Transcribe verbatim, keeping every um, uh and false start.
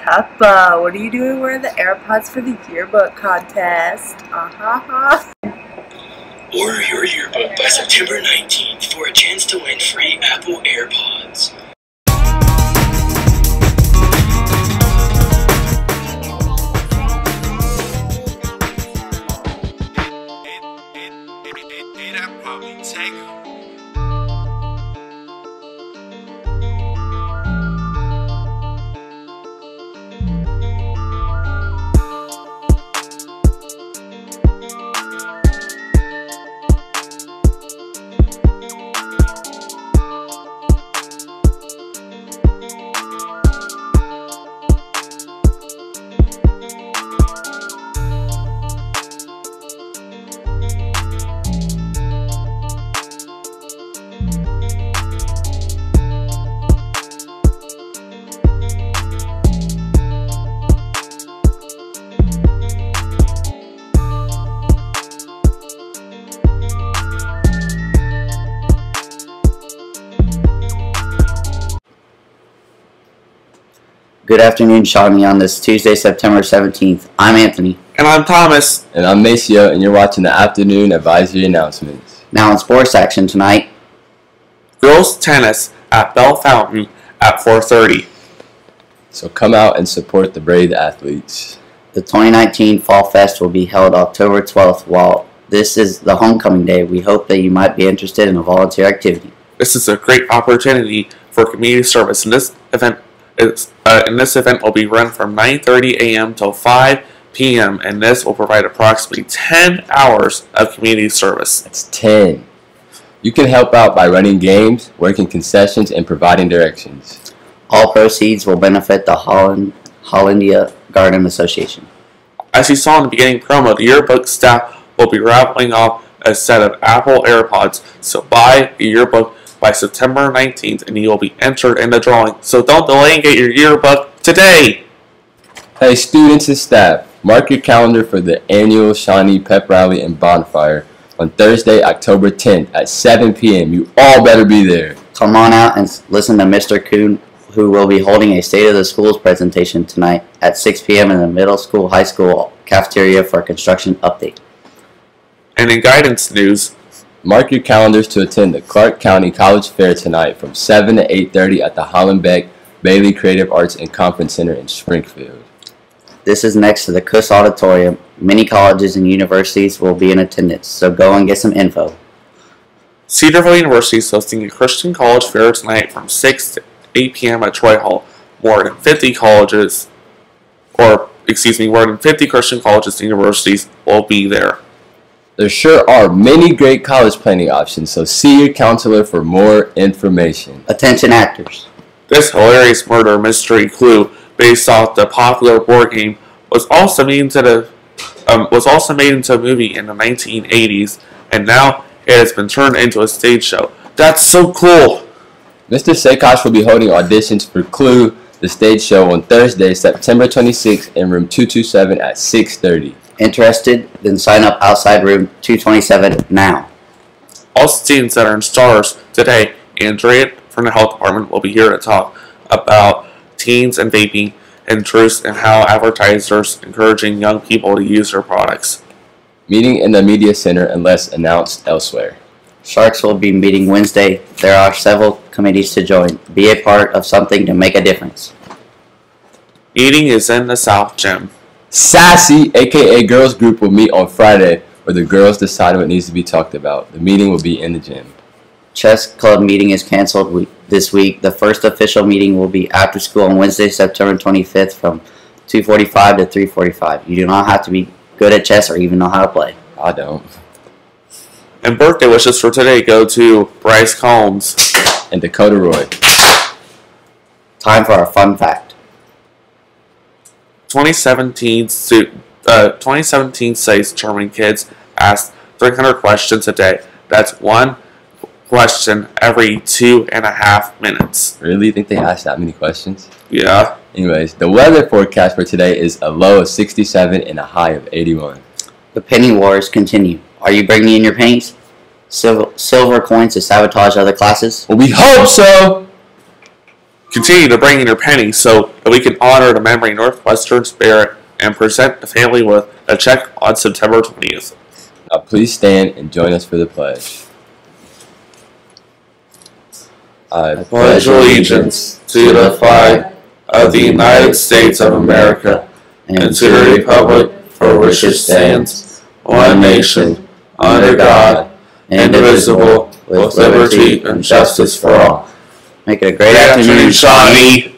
Peppa, what are you doing wearing the AirPods for the yearbook contest? Uh-huh. Order your yearbook by September nineteenth for a chance to win free Apple AirPods. Good afternoon, Shawnee. On this Tuesday, September seventeenth, I'm Anthony. And I'm Thomas. And I'm Maceo, and you're watching the Afternoon Advisory Announcements. Now in sports action tonight. Girls tennis at Bell Fountain at four thirty. So come out and support the brave athletes. The twenty nineteen Fall Fest will be held October twelfth. While this is the homecoming day, we hope that you might be interested in a volunteer activity. This is a great opportunity for community service, and this event is uh, and this event will be run from nine thirty a m till five p m and this will provide approximately ten hours of community service. That's ten. You can help out by running games, working concessions, and providing directions. All proceeds will benefit the Holland Hollandia Garden Association. As you saw in the beginning promo, the yearbook staff will be raffling off a set of Apple AirPods. So buy the yearbook by September nineteenth and you will be entered in the drawing. So don't delay and get your yearbook today. Hey students and staff, mark your calendar for the annual Shawnee Pep Rally and Bonfire on Thursday, October tenth at seven p m You all better be there. Come on out and listen to Mister Kuhn, who will be holding a State of the Schools presentation tonight at six p m in the middle school, high school cafeteria for a construction update. And in guidance news, mark your calendars to attend the Clark County College Fair tonight from seven to eight thirty at the Hollenbeck Bailey Creative Arts and Conference Center in Springfield. This is next to the Kuss Auditorium. Many colleges and universities will be in attendance, so go and get some info. Cedarville University is hosting a Christian College Fair tonight from six to eight p m at Troy Hall. More than fifty colleges, or excuse me, more than fifty Christian colleges and universities will be there. There sure are many great college planning options, so see your counselor for more information. Attention actors. This hilarious murder mystery clue, based off the popular board game, was also made into the um, was also made into a movie in the nineteen eighties, and now it has been turned into a stage show. That's so cool. Mister Sekosh will be holding auditions for Clue, the stage show, on Thursday, September twenty-sixth in room two twenty-seven at six thirty. Interested? Then sign up outside room two twenty-seven now. All students that are in STARS today, Andrea from the health department will be here to talk about teens and vaping and truths and how advertisers encouraging young people to use their products. Meeting in the media center unless announced elsewhere. Sharks will be meeting Wednesday. There are several committees to join. Be a part of something to make a difference. Meeting is in the South Gym. Sassy, aka Girls Group, will meet on Friday where the girls decide what needs to be talked about. The meeting will be in the gym. Chess Club meeting is canceled this week. The first official meeting will be after school on Wednesday, September twenty-fifth from two forty-five to three forty-five. You do not have to be good at chess or even know how to play. I don't. And birthday wishes for today go to Bryce Combs and Dakota Roy. Time for our fun fact. twenty seventeen uh, twenty seventeen studies determined kids asked three hundred questions a day. That's one question every two and a half minutes. Really? You think they asked that many questions? Yeah. Anyways, the weather forecast for today is a low of sixty-seven and a high of eighty-one. The penny wars continue. Are you bringing in your pennies? Silver, silver coins to sabotage other classes? Well, we hope so! continue to bring in your pennies so that we can honor the memory of Northwestern spirit and present the family with a check on September twentieth. Now please stand and join us for the pledge. I Pledge allegiance to the flag of the United States of America and to the republic for which it stands, one nation, under God, indivisible, with liberty and justice for all. Make it a great Good afternoon, afternoon, Shawnee. Shawnee.